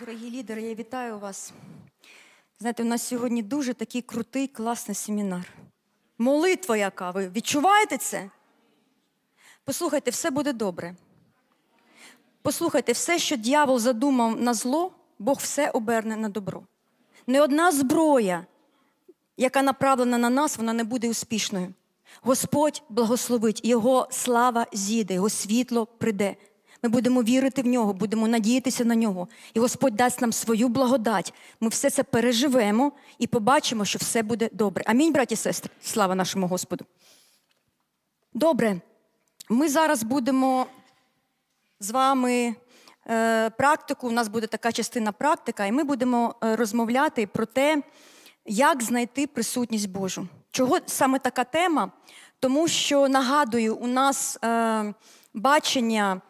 Дорогі лідери, я вітаю вас. Знаєте, у нас сьогодні дуже такий крутий, класний семінар. Молитва яка, ви відчуваєте це? Послухайте, все буде добре. Послухайте, все, що дьявол задумав на зло, Бог все оберне на добро. Не одна зброя, яка направлена на нас, вона не буде успішною. Господь благословить, Його слава зійде, Його світло прийде. Ми будемо вірити в Нього, будемо надіятися на Нього. І Господь дасть нам свою благодать. Ми все це переживемо і побачимо, що все буде добре. Амінь, браті і сестри. Слава нашому Господу. Добре. Ми зараз будемо з вами практику, у нас буде така частина практика, і ми будемо розмовляти про те, як знайти присутність Божу. Чого саме така тема? Тому що, нагадую, у нас бачення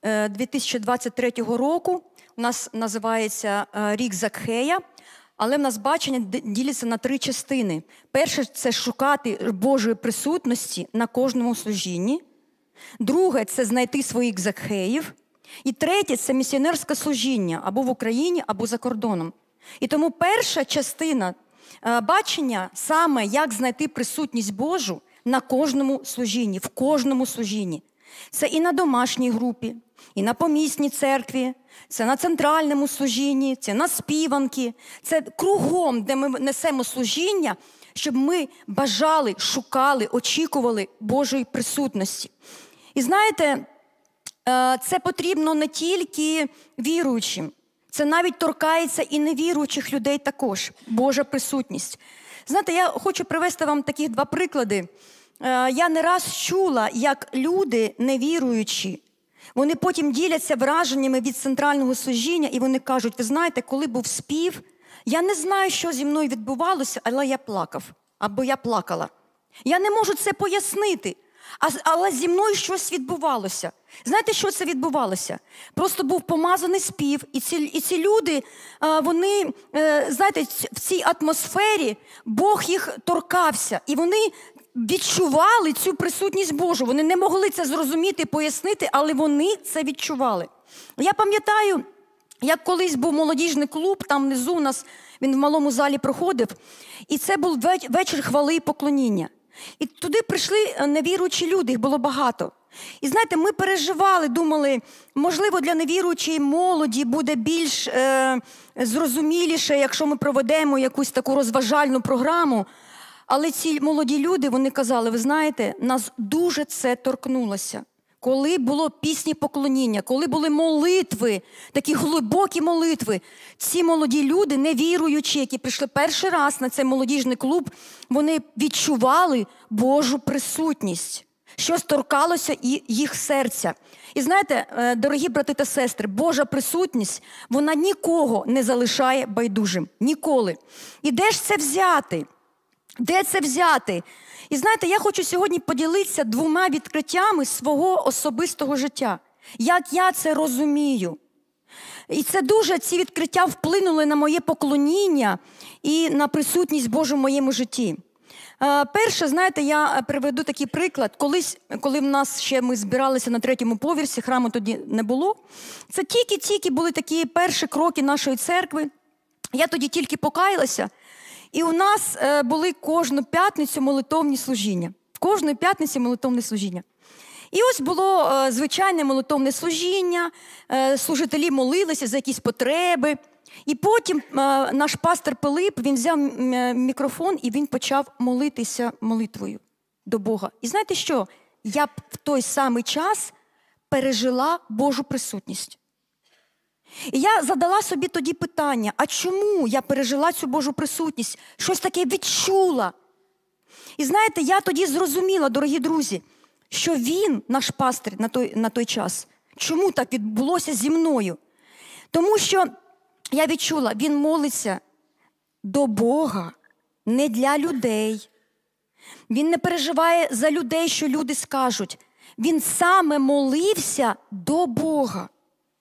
2023 року, у нас називається «Рік Закхея», але в нас бачення діляться на 3 частини. Перше – це шукати Божої присутності на кожному служінні. Друге – це знайти своїх Закхеїв. І третє – це місіонерське служіння або в Україні, або за кордоном. І тому перша частина бачення саме, як знайти присутність Божу на кожному служінні, в кожному служінні. Це і на домашній групі, і на помісній церкві, це на центральному служінні, це на співанки, це кругом, де ми несемо служіння, щоб ми бажали, шукали, очікували Божої присутності. І знаєте, це потрібно не тільки віруючим, це навіть торкається і невіруючих людей також, Божа присутність. Знаєте, я хочу привести вам таких 2 приклади. Я не раз чула, як люди невіруючі, вони потім діляться враженнями від центрального служіння, і вони кажуть, ви знаєте, коли був спів, я не знаю, що зі мною відбувалося, але я плакав, або я плакала. Я не можу це пояснити, але зі мною щось відбувалося. Знаєте, що це відбувалося? Просто був помазаний спів, і ці люди, вони, знаєте, в цій атмосфері Бог їх торкався, і вони відчували цю присутність Божу. Вони не могли це зрозуміти, пояснити, але вони це відчували. Я пам'ятаю, як колись був молодіжний клуб, там внизу у нас, він в малому залі проходив, і це був вечір хвали і поклоніння. І туди прийшли невіруючі люди, їх було багато. І знаєте, ми переживали, думали, можливо, для невіруючої молоді буде більш зрозуміліше, якщо ми проведемо якусь таку розважальну програму. Але ці молоді люди, вони казали, ви знаєте, нас дуже це торкнулося. Коли було пісні поклоніння, коли були молитви, такі глибокі молитви, ці молоді люди, невіруючі, які прийшли перший раз на цей молодіжний клуб, вони відчували Божу присутність. Щось торкалося і їх серця. І знаєте, дорогі брати та сестри, Божа присутність, вона нікого не залишає байдужим. Ніколи. І де ж це взяти? Де це взяти? І знаєте, я хочу сьогодні поділитися 2 відкриттями свого особистого життя. Як я це розумію. І це дуже, ці відкриття вплинули на моє поклоніння і на присутність Божу в моєму житті. Перше, знаєте, я приведу такий приклад. Колись, коли в нас ще ми збиралися на 3-му поверсі, храму тоді не було, це тільки були такі перші кроки нашої церкви. Я тоді тільки покаялася. І у нас були кожну п'ятницю молитовні служіння. Кожної п'ятниці молитовне служіння. І ось було звичайне молитовне служіння, служителі молилися за якісь потреби. І потім наш пастор Пилип, він взяв мікрофон і він почав молитися молитвою до Бога. І знаєте що? Я в той самий час пережила Божу присутність. І я задала собі тоді питання, а чому я пережила цю Божу присутність? Щось таке відчула. І знаєте, я тоді зрозуміла, дорогі друзі, що він, наш пастир на той час, чому так відбулося зі мною? Тому що я відчула, він молиться до Бога, не для людей. Він не переживає за людей, що люди скажуть. Він саме молився до Бога.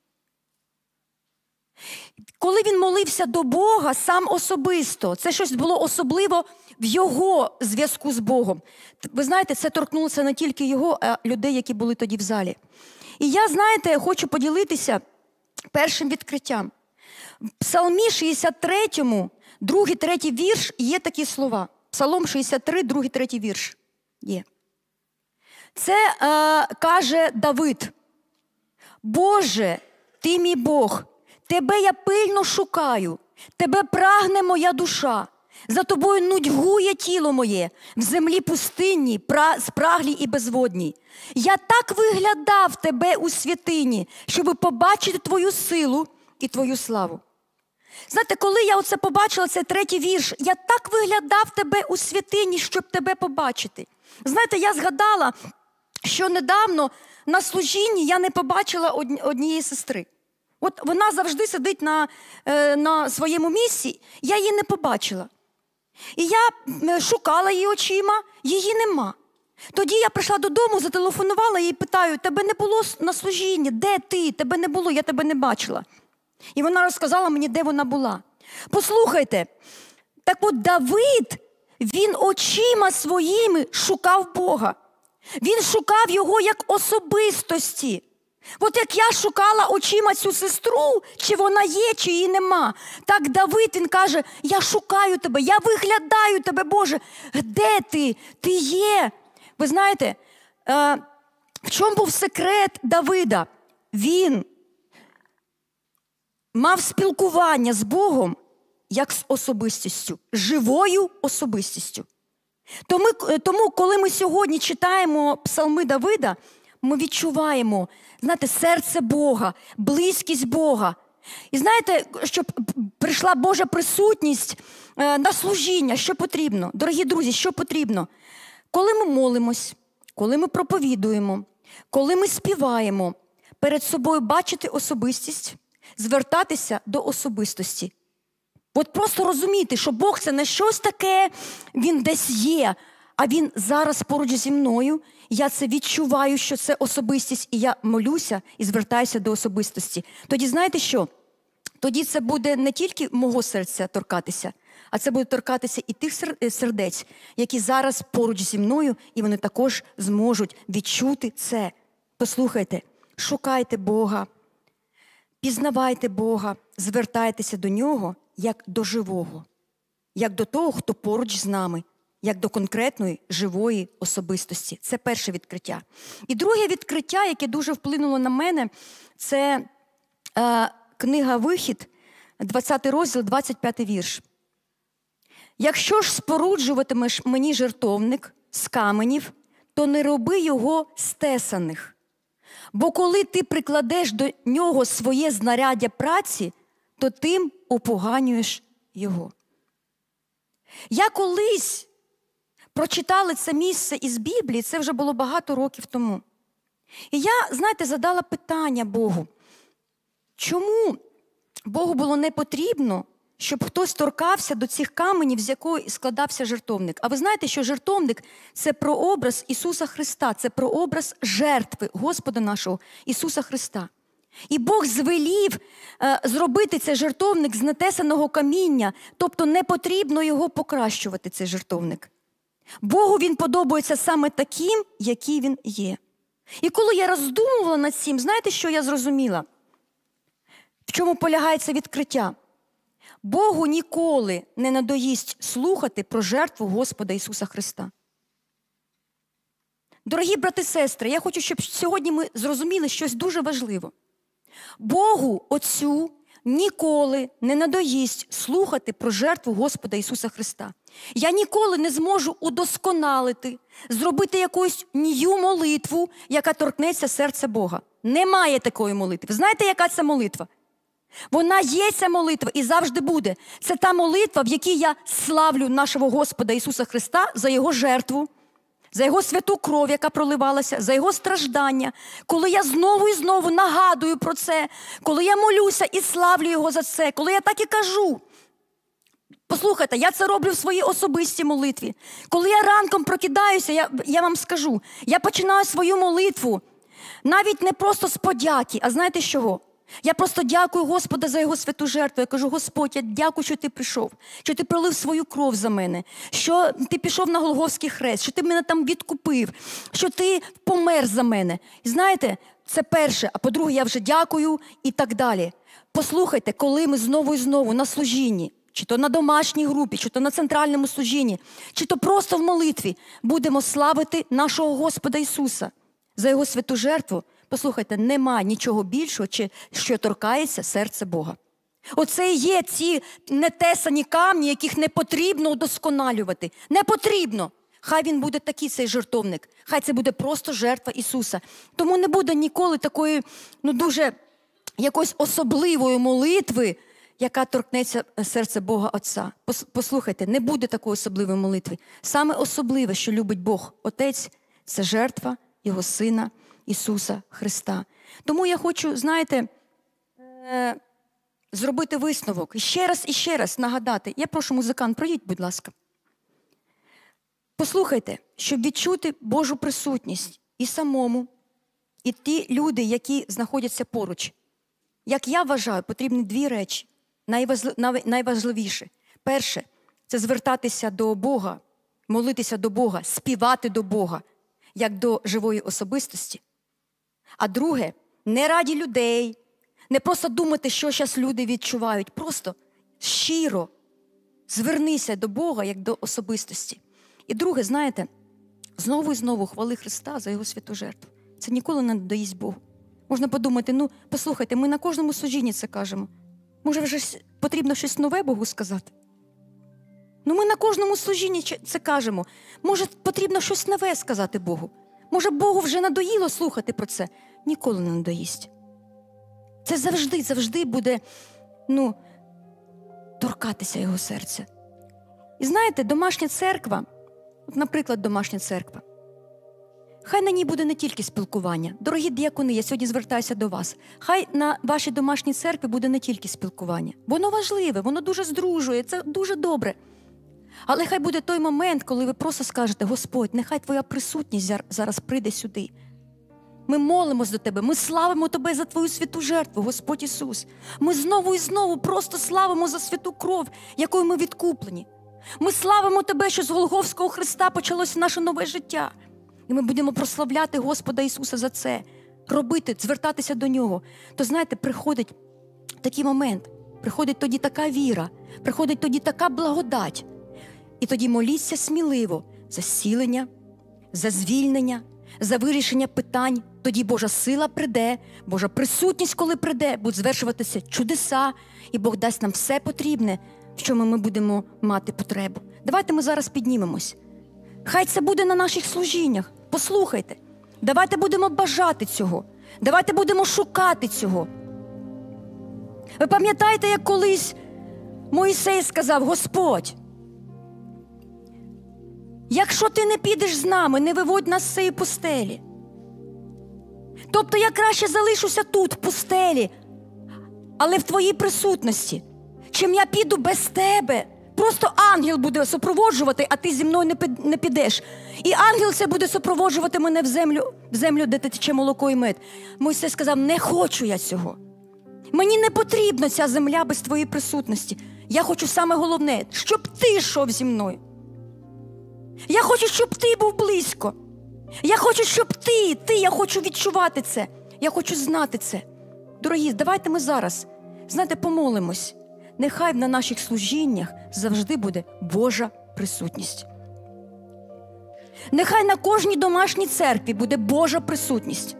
Коли він молився до Бога сам особисто, це щось було особливо в його зв'язку з Богом. Ви знаєте, це торкнулося не тільки його, а людей, які були тоді в залі. І я, знаєте, хочу поділитися першим відкриттям. В Псалмі 63, 2-3 вірш є такі слова. Псалом 63, 2-3 вірш є. Це каже Давид. «Боже, ти мій Бог, тебе я пильно шукаю, тебе прагне моя душа, за тобою нудьгує тіло моє, в землі пустинній, спраглій і безводній. Я так виглядав тебе у святині, щоб побачити твою силу і твою славу». Знаєте, коли я оце побачила, це 3-й вірш, я так виглядав тебе у святині, щоб тебе побачити. Знаєте, я згадала, що недавно на служінні я не побачила однієї сестри. От вона завжди сидить на своєму місці, я її не побачила. І я шукала її очима, її нема. Тоді я прийшла додому, зателефонувала їй, питаю, тебе не було на служінні, де ти? Тебе не було, я тебе не бачила. І вона розказала мені, де вона була. Послухайте, так от Давид, він очима своїми шукав Бога. Він шукав його як особистості. От як я шукала очима цю сестру, чи вона є, чи її нема. Так Давид, він каже, я шукаю тебе, я виглядаю тебе, Боже. Де ти? Ти є. Ви знаєте, в чому був секрет Давида? Він мав спілкування з Богом як з особистістю, живою особистістю. Тому, коли ми сьогодні читаємо псалми Давида, ми відчуваємо, знаєте, серце Бога, близькість Бога. І знаєте, щоб прийшла Божа присутність на служіння, що потрібно? Дорогі друзі, що потрібно? Коли ми молимось, коли ми проповідуємо, коли ми співаємо, перед собою бачити особистість, звертатися до особистості. От просто розуміти, що Бог – це не щось таке, Він десь є, а Він зараз поруч зі мною. Я це відчуваю, що це особистість, і я молюся і звертаюся до особистості. Тоді знаєте що? Тоді це буде не тільки мого серця торкатися, а це буде торкатися і тих сердець, які зараз поруч зі мною, і вони також зможуть відчути це. Послухайте, шукайте Бога, пізнавайте Бога, звертайтеся до Нього як до живого, як до того, хто поруч з нами, як до конкретної живої особистості. Це перше відкриття. І друге відкриття, яке дуже вплинуло на мене, це книга «Вихід», 20 розділ, 25 вірш. «Якщо ж споруджуватимеш мені жертовник з каменів, то не роби його з тесаних. Бо коли ти прикладеш до нього своє знаряддя праці, то тим опоганюєш його». Я колись прочитала це місце із Біблії, це вже було багато років тому. І я, знаєте, задала питання Богу. Чому Богу було не потрібно, щоб хтось торкався до цих каменів, з якої складався жертовник? А ви знаєте, що жертовник – це прообраз Ісуса Христа, це прообраз жертви Господа нашого Ісуса Христа. І Бог звелів зробити цей жертовник з нетесаного каміння, тобто не потрібно його покращувати, цей жертовник. Богу він подобається саме таким, який він є. І коли я роздумувала над цим, знаєте, що я зрозуміла? В чому полягає це відкриття? Богу ніколи не надоїсть слухати про жертву Господа Ісуса Христа. Дорогі брати і сестри, я хочу, щоб сьогодні ми зрозуміли щось дуже важливе. Богу Отцю ніколи не надоїсть слухати про жертву Господа Ісуса Христа. Я ніколи не зможу удосконалити, зробити якусь нію молитву, яка торкнеться серця Бога. Немає такої молитви. Знаєте, яка це молитва? Вона є, ця молитва, і завжди буде. Це та молитва, в якій я славлю нашого Господа Ісуса Христа за Його жертву, за Його святу кров, яка проливалася, за Його страждання. Коли я знову і знову нагадую про це, коли я молюся і славлю Його за це, коли я так і кажу. Послухайте, я це роблю в своїй особистій молитві. Коли я ранком прокидаюся, я вам скажу, я починаю свою молитву навіть не просто з подяки, а знаєте з чого? Я просто дякую Господа за Його святу жертву. Я кажу, Господь, я дякую, що Ти прийшов, що Ти пролив свою кров за мене, що Ти пішов на Голгофський хрест, що Ти мене там відкупив, що Ти помер за мене. І знаєте, це перше. А по-друге, я вже дякую і так далі. Послухайте, коли ми знову і знову на служінні, чи то на домашній групі, чи то на центральному служінні, чи то просто в молитві, будемо славити нашого Господа Ісуса за Його святу жертву, послухайте, нема нічого більшого, що торкається серця Бога. Оце і є ці нетесані камні, яких не потрібно удосконалювати. Не потрібно. Хай він буде такий, цей жертовник. Хай це буде просто жертва Ісуса. Тому не буде ніколи такої, дуже якоїсь особливої молитви, яка торкнеться серця Бога Отця. Послухайте, не буде такої особливої молитви. Саме особливе, що любить Бог Отець, це жертва Його Сина Ісуса Христа. Тому я хочу, знаєте, зробити висновок. І ще раз нагадати. Я прошу, музикант, пройдіть, будь ласка. Послухайте, щоб відчути Божу присутність і самому, і ті люди, які знаходяться поруч. Як я вважаю, потрібні дві речі, найважливіші. Перше – це звертатися до Бога, молитися до Бога, співати до Бога, як до живої особистості. А друге – не раді людей, не просто думати, що зараз люди відчувають, просто щиро звернися до Бога, як до особистості. І друге, знаєте, знову і знову хвали Христа за Його святу жертву. Це ніколи не надоїсть Богу. Можна подумати, послухайте, ми на кожному служінні це кажемо. Може, вже потрібно щось нове Богу сказати? Ми на кожному служінні це кажемо. Може, потрібно щось нове сказати Богу? Може, Богу вже надоїло слухати про це? Ніколи не надоїсть. Це завжди буде, торкатися Його серця. І знаєте, домашня церква, наприклад, домашня церква, хай на ній буде не тільки спілкування. Дорогі діякони, я сьогодні звертаюся до вас. Хай на вашій домашній церкві буде не тільки спілкування. Воно важливе, воно дуже здружує, це дуже добре. Але хай буде той момент, коли ви просто скажете: Господь, нехай Твоя присутність зараз прийде сюди. Ми молимось до Тебе, ми славимо Тебе за Твою святу жертву, Господь Ісус. Ми знову і знову просто славимо за святу кров, якою ми відкуплені. Ми славимо Тебе, що з Голгофського Христа почалося наше нове життя. І ми будемо прославляти Господа Ісуса за це, робити, звертатися до Нього. То, знаєте, приходить такий момент, приходить тоді така віра, приходить тоді така благодать. І тоді моліться сміливо за зцілення, за звільнення, за вирішення питань. Тоді Божа сила прийде, Божа присутність, коли прийде, будуть звершуватися чудеса, і Бог дасть нам все потрібне, в чому ми будемо мати потребу. Давайте ми зараз піднімемось. Хай це буде на наших служіннях. Послухайте, давайте будемо бажати цього. Давайте будемо шукати цього. Ви пам'ятаєте, як колись Мойсей сказав: Господь, якщо ти не підеш з нами, не виводь нас з цієї пустелі. Тобто я краще залишуся тут, в пустелі, але в твоїй присутності, чим я піду без тебе. Просто ангел буде супроводжувати, а ти зі мною не підеш. І ангел це буде супроводжувати мене в землю, де тече молоко і мед. Мойсей сказав: не хочу я цього. Мені не потрібна ця земля без твоєї присутності. Я хочу саме головне, щоб ти йшов зі мною. Я хочу, щоб ти був близько. Я хочу, щоб я хочу відчувати це. Я хочу знати це. Дорогі, давайте ми зараз, знаєте, помолимось. Нехай на наших служіннях завжди буде Божа присутність. Нехай на кожній домашній церкві буде Божа присутність.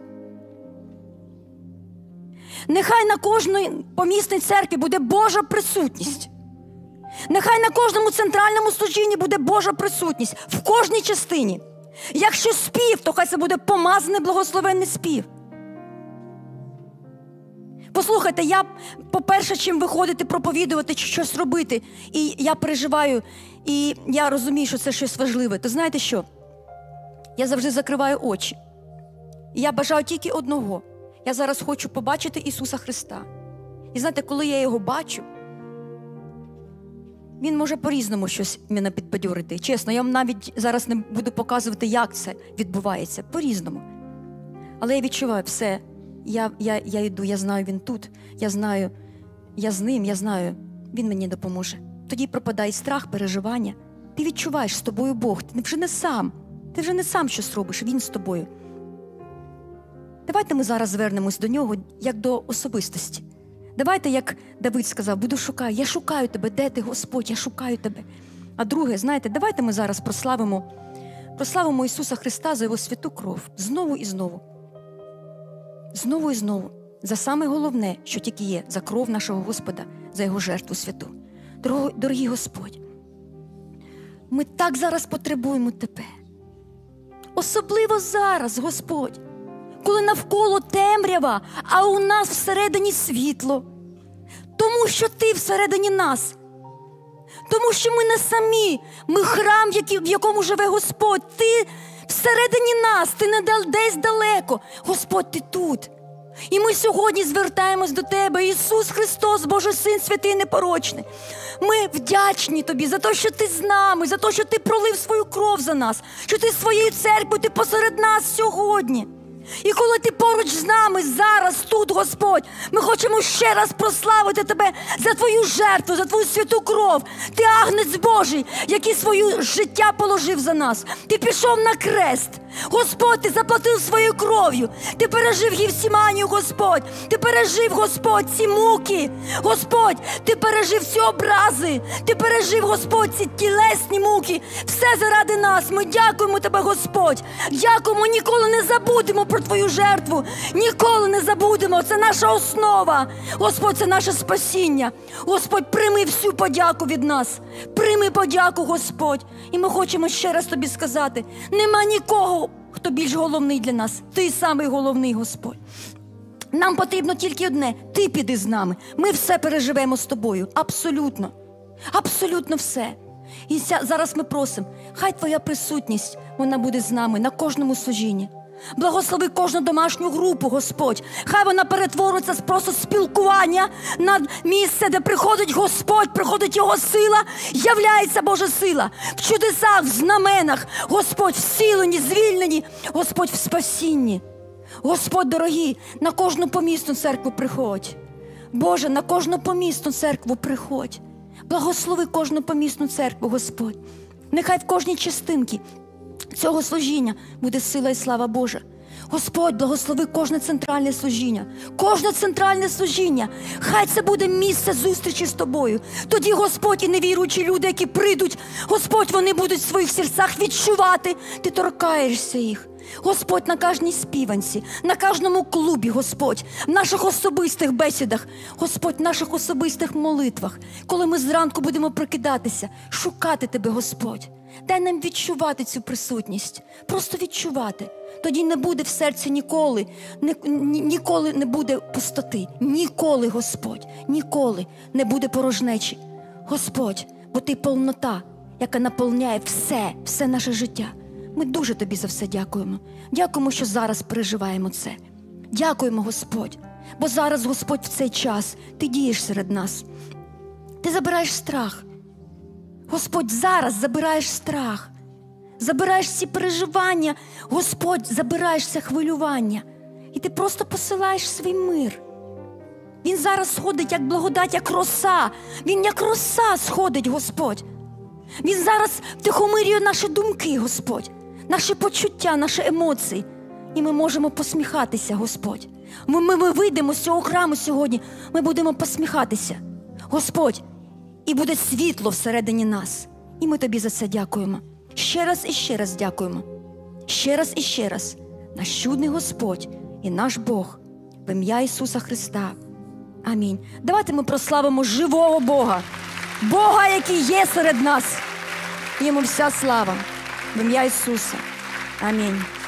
Нехай на кожній помісній церкві буде Божа присутність. Нехай на кожному центральному служінні буде Божа присутність. В кожній частині. Якщо спів, то хай це буде помазаний благословенний спів. Послухайте, я, по-перше, чим виходити, проповідувати чи щось робити, і я переживаю, і я розумію, що це щось важливе, то знаєте що? Я завжди закриваю очі. І я бажаю тільки одного. Я зараз хочу побачити Ісуса Христа. І знаєте, коли я Його бачу, Він може по-різному щось мене підбадьорити. Чесно, я вам навіть зараз не буду показувати, як це відбувається. По-різному. Але я відчуваю все. Я йду, я знаю, Він тут. Я знаю, я з Ним, я знаю, Він мені допоможе. Тоді пропадає страх, переживання. Ти відчуваєш, з тобою Бог. Ти вже не сам. Ти вже не сам щось робиш, Він з тобою. Давайте ми зараз звернемось до Нього, як до особистості. Давайте, як Давид сказав, буду шукати. Я шукаю тебе. Де ти, Господь? Я шукаю тебе. А друге, знаєте, давайте ми зараз прославимо Ісуса Христа за Його святу кров. Знову і знову. Знову і знову. За саме головне, що тільки є, за кров нашого Господа, за Його жертву святу. Дорогий Господь, ми так зараз потребуємо Тебе. Особливо зараз, Господь, коли навколо темрява, а у нас всередині світло. Тому що Ти всередині нас. Тому що ми не самі, ми храм, в якому живе Господь. Ти всередині нас, Ти не десь далеко. Господь, Ти тут. І ми сьогодні звертаємось до Тебе, Ісус Христос, Божий Син, святий і непорочний. Ми вдячні Тобі за те, що Ти з нами, за те, що Ти пролив свою кров за нас, що Ти своєю церквою, Ти посеред нас сьогодні. І коли Ти поруч з нами зараз, тут, Господь, ми хочемо ще раз прославити Тебе за Твою жертву, за Твою святу кров. Ти агнець Божий, який своє життя положив за нас. Ти пішов на крест. Господь, Ти заплатив своєю кров'ю. Ти пережив Гефсиманію, Господь. Ти пережив, Господь, ці муки. Господь, Ти пережив ці образи. Ти пережив, Господь, ці тілесні муки. Все заради нас. Ми дякуємо Тебе, Господь. Дякуємо, ніколи не забудемо про Твою жертву. Ніколи не забудемо. Це наша основа. Господь, це наше спасіння. Господь, прийми всю подяку від нас. Прийми подяку, Господь. І ми хочемо ще раз Тобі сказати, нема нікого, хто більш головний для нас. Ти самий головний, Господь. Нам потрібно тільки одне. Ти піди з нами. Ми все переживемо з Тобою. Абсолютно. Абсолютно все. І зараз ми просимо, хай Твоя присутність, вона буде з нами на кожному служінні. Благослови кожну домашню групу, Господь. Хай вона перетвориться з просто спілкування на місце, де приходить Господь, приходить Його сила, являється Божа сила. В чудесах, в знаменах, Господь, в зціленні, звільненні, Господь, в спасінні. Господь, дорогий, на кожну помісну церкву приходь. Боже, на кожну помісну церкву приходь. Благослови кожну помісну церкву, Господь. Нехай в кожній частинці цього служіння буде сила і слава Божа. Господь, благослови кожне центральне служіння. Кожне центральне служіння. Хай це буде місце зустрічі з Тобою. Тоді, Господь, і невіруючі люди, які прийдуть, Господь, вони будуть в своїх серцях відчувати. Ти торкаєшся їх. Господь, на кожній співанці, на кожному клубі, Господь, в наших особистих бесідах, Господь, в наших особистих молитвах, коли ми зранку будемо прокидатися, шукати Тебе, Господь. Дай нам відчувати цю присутність, просто відчувати. Тоді не буде в серці ніколи не буде пустоти. Ніколи, Господь, ніколи не буде порожнечі. Господь, бо Ти повнота, яка наповняє все наше життя. Ми дуже Тобі за все дякуємо. Дякуємо, що зараз переживаємо це. Дякуємо, Господь, бо зараз, Господь, в цей час Ти дієш серед нас. Ти забираєш страх. Господь, зараз забираєш страх. Забираєш всі переживання. Господь, забираєш це хвилювання. І Ти просто посилаєш свій мир. Він зараз сходить, як благодать, як роса. Він як роса сходить, Господь. Він зараз втихомирює наші думки, Господь. Наші почуття, наші емоції. І ми можемо посміхатися, Господь. Ми вийдемо з цього храму сьогодні, ми будемо посміхатися. Господь, і буде світло всередині нас. І ми Тобі за це дякуємо. Ще раз і ще раз дякуємо. Ще раз і ще раз. Наш чудний Господь і наш Бог. В ім'я Ісуса Христа. Амінь. Давайте ми прославимо живого Бога. Бога, який є серед нас. Йому вся слава. В ім'я Ісуса. Амінь.